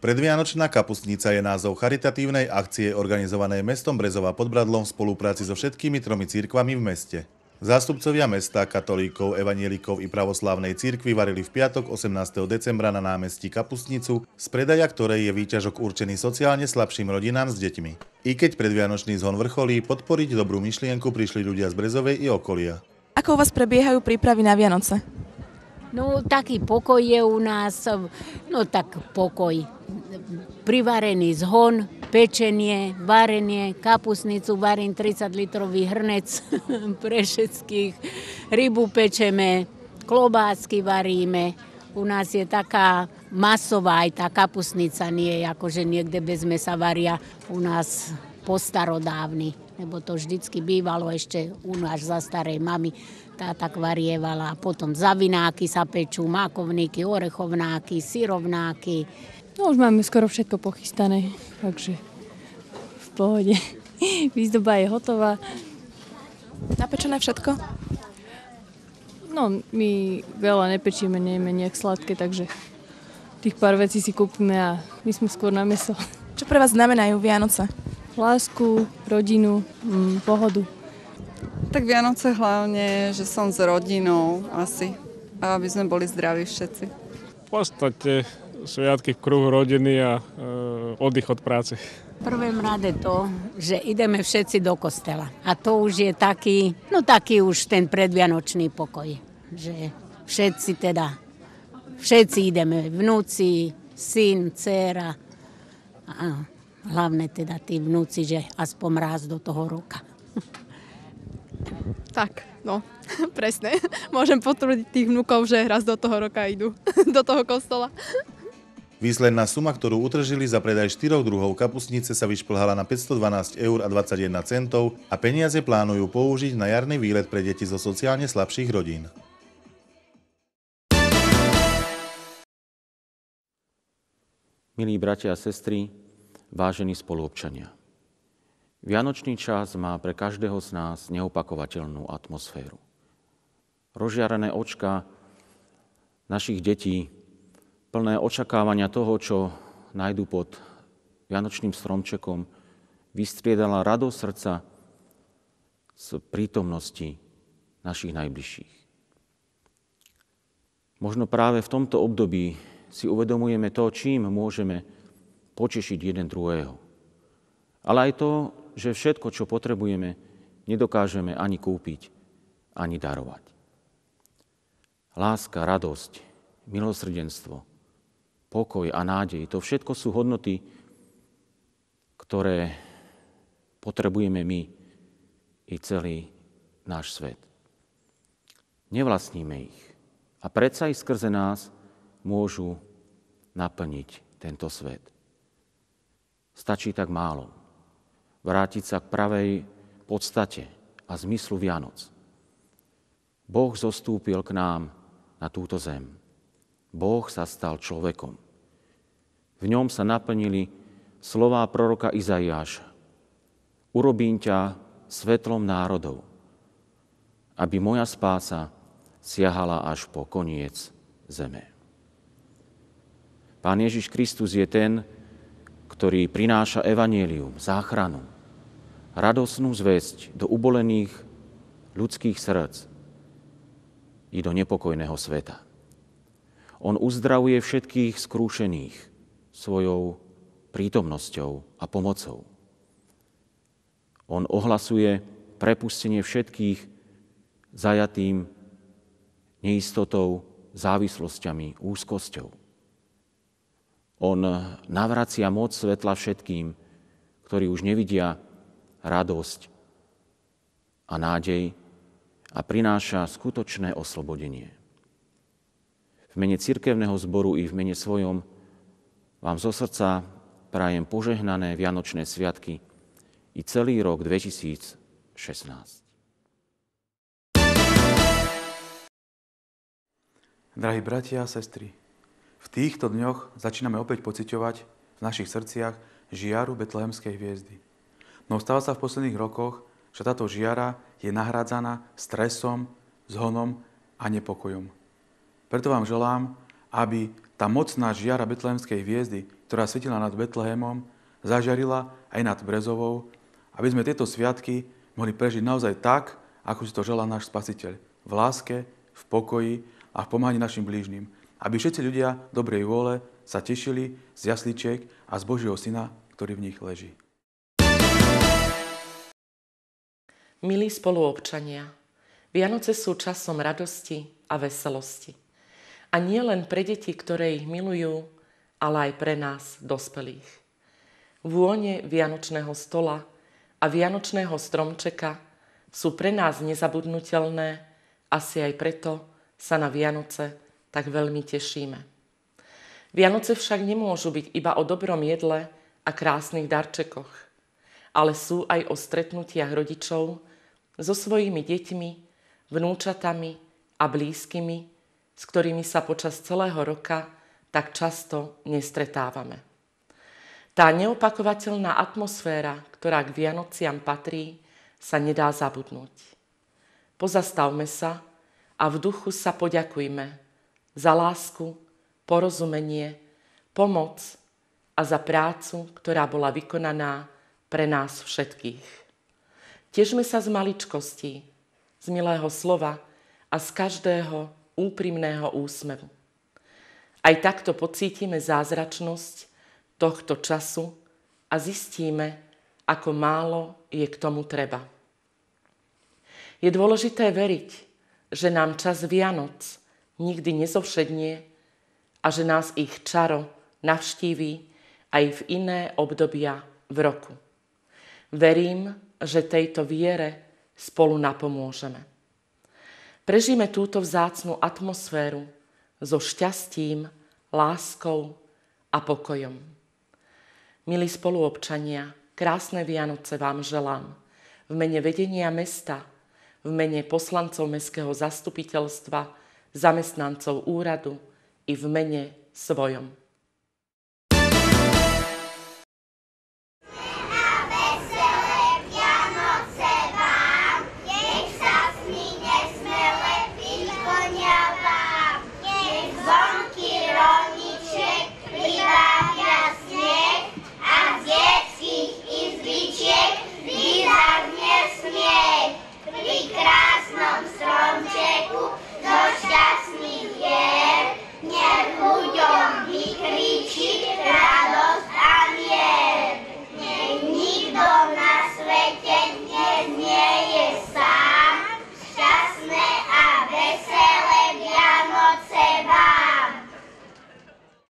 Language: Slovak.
Predvianočná kapustnica je názov charitatívnej akcie organizovanej mestom Brezova pod Bradlom v spolupráci so všetkými 3 cirkvami v meste. Zástupcovia mesta, katolíkov, evanielikov i pravoslávnej cirkvi varili v piatok 18. decembra na námestí kapustnicu, z predaja ktorej je výťažok určený sociálne slabším rodinám s deťmi. I keď predvianočný zhon vrcholí, podporiť dobrú myšlienku prišli ľudia z Brezovej i okolia. Ako u vás prebiehajú prípravy na Vianoce? No, taký pokoj je u nás, no tak pokoj. Privarený zhon, pečenie, varenie, kapustnicu varím 30-litrový hrnec pre všetkých, rybu pečeme, klobásky varíme. U nás je taká masová aj tá kapustnica, nie je akože niekde bez mesa varia u nás postarodávny, lebo to vždycky bývalo ešte u nás za starej mamy. Tá tak varievala. Potom zavináky sa pečú, mákovníky, orechovnáky, syrovnáky. No už máme skoro všetko pochystané, takže v pohode. Výzdoba je hotová. Napečené všetko? No, my veľa nepečíme, nejeme nejak sladké, takže tých pár vecí si kúpime a my sme skôr na mäso. Čo pre vás znamenajú Vianoce? Lásku, rodinu, pohodu. Tak Vianoce hlavne, že som s rodinou asi, a aby sme boli zdraví všetci. V podstate sviatky v kruhu rodiny a oddych od práce. V prvom rade to, že ideme všetci do kostela. A to už je taký, no taký už ten predvianočný pokoj. Že všetci ideme, vnúci, syn, dcéra. A hlavne teda tí vnúci, že aspoň raz do toho roka. Tak, no, presne. Môžem potvrdiť tých vnúkov, že raz do toho roka idú do toho kostola. Výsledná suma, ktorú utržili za predaj 4 druhov kapustnice, sa vyšplhala na 512,21 € a peniaze plánujú použiť na jarný výlet pre deti zo sociálne slabších rodín. Milí bratia a sestry, vážení spoluobčania. Vianočný čas má pre každého z nás neopakovateľnú atmosféru. Rozžiarené očka našich detí, plné očakávania toho, čo nájdu pod vianočným stromčekom, vystriedala radosť srdca z prítomnosti našich najbližších. Možno práve v tomto období si uvedomujeme to, čím môžeme potešiť jeden druhého. Ale aj to, že všetko, čo potrebujeme, nedokážeme ani kúpiť, ani darovať. Láska, radosť, milosrdenstvo, pokoj a nádej, to všetko sú hodnoty, ktoré potrebujeme my i celý náš svet. Nevlastníme ich a predsa i skrze nás môžu naplniť tento svet. Stačí tak málo. Vrátiť sa k pravej podstate a zmyslu Vianoc. Boh zostúpil k nám na túto zem. Boh sa stal človekom. V ňom sa naplnili slová proroka Izaiáša. Urobím ťa svetlom národov, aby moja spása siahala až po koniec zeme. Pán Ježiš Kristus je ten, ktorý prináša evanjelium, záchranu, radosnú zvesť do ubolených ľudských srdc i do nepokojného sveta. On uzdravuje všetkých skrúšených svojou prítomnosťou a pomocou. On ohlasuje prepustenie všetkých zajatým neistotou, závislosťami, úzkosťou. On navracia moc svetla všetkým, ktorí už nevidia radosť a nádej a prináša skutočné oslobodenie. V mene cirkevného zboru i v mene svojom vám zo srdca prajem požehnané vianočné sviatky i celý rok 2016. Drahí bratia a sestry, v týchto dňoch začíname opäť pociťovať v našich srdciach žiaru betlehemskej hviezdy. No stáva sa v posledných rokoch, že táto žiara je nahrádzaná stresom, zhonom a nepokojom. Preto vám želám, aby tá mocná žiara betlehemskej hviezdy ktorá svietila nad Betlehemom, zažiarila aj nad Brezovou, aby sme tieto sviatky mohli prežiť naozaj tak, ako si to želá náš Spasiteľ. V láske, v pokoji a v pomáhaní našim blížnym. Aby všetci ľudia dobrej vôle sa tešili z jasličiek a z Božieho Syna, ktorý v nich leží. Milí spoluobčania, Vianoce sú časom radosti a veselosti. A nie len pre deti, ktoré ich milujú, ale aj pre nás, dospelých. Vône vianočného stola a vianočného stromčeka sú pre nás nezabudnutelné, asi aj preto sa na Vianoce tak veľmi tešíme. Vianoce však nemôžu byť iba o dobrom jedle a krásnych darčekoch, ale sú aj o stretnutiach rodičov so svojimi deťmi, vnúčatami a blízkymi, s ktorými sa počas celého roka tak často nestretávame. Tá neopakovateľná atmosféra, ktorá k Vianociam patrí, sa nedá zabudnúť. Pozastavme sa a v duchu sa poďakujme za lásku, porozumenie, pomoc a za prácu, ktorá bola vykonaná pre nás všetkých. Tešme sa z maličkostí, z milého slova a z každého úprimného úsmevu. Aj takto pocítime zázračnosť tohto času a zistíme, ako málo je k tomu treba. Je dôležité veriť, že nám čas Vianoc nikdy nezovšednie a že nás ich čaro navštíví aj v iné obdobia v roku. Verím, že tejto viere spolu napomôžeme. Prežíme túto vzácnu atmosféru so šťastím, láskou a pokojom. Milí spoluobčania, krásne Vianoce vám želám v mene vedenia mesta, v mene poslancov mestského zastupiteľstva, zamestnancov úradu i v mene svojom.